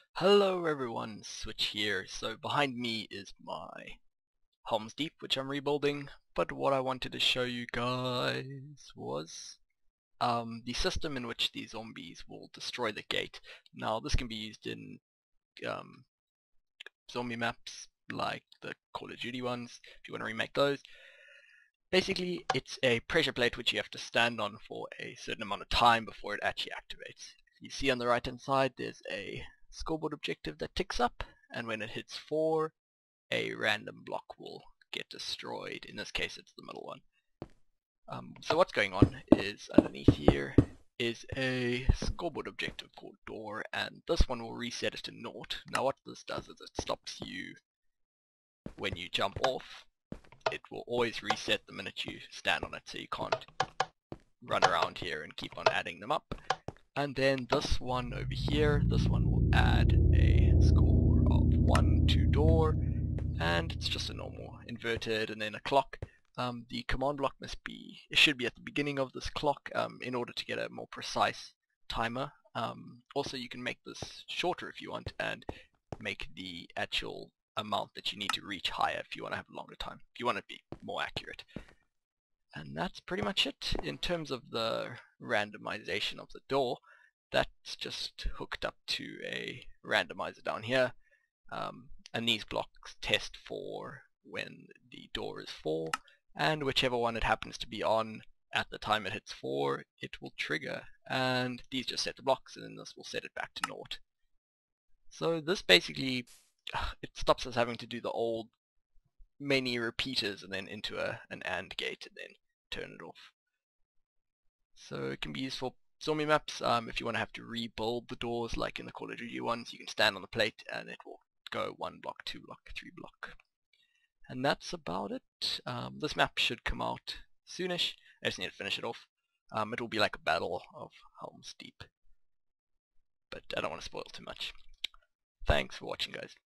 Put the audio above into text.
Hello everyone, Switch here. So behind me is my Helm's Deep, which I'm rebuilding, but what I wanted to show you guys was the system in which these zombies will destroy the gate. Now this can be used in um, zombie maps like the Call of Duty ones, if you want to remake those. Basically, it's a pressure plate which you have to stand on for a certain amount of time before it actually activates. You see on the right hand side there's a scoreboard objective that ticks up, and when it hits 4, a random block will get destroyed. In this case it's the middle one. So what's going on is underneath here is a scoreboard objective called door, and this one will reset it to naught. Now what this does is it stops you when you jump off. It will always reset the minute you stand on it, so you can't run around here and keep on adding them up. And then this one over here, this one will add a score of 1 to door, and it's just a normal inverted and then a clock. The command block it should be at the beginning of this clock in order to get a more precise timer. Also you can make this shorter if you want and make the actual amount that you need to reach higher if you want to have a longer time, if you want to be more accurate. And that's pretty much it. In terms of the randomization of the door, that's just hooked up to a randomizer down here. And these blocks test for when the door is 4, and whichever one it happens to be on at the time it hits 4, it will trigger, and these just set the blocks, and then this will set it back to naught. So this basically, it stops us having to do the old many repeaters and then into an AND gate and then turn it off. So it can be used for zombie maps. If you want to have to rebuild the doors like in the Call of Duty ones, you can stand on the plate and it will go 1 block, 2 block, 3 block. And that's about it. This map should come out soonish. I just need to finish it off. It will be like a battle of Helm's Deep, but I don't want to spoil too much. Thanks for watching, guys.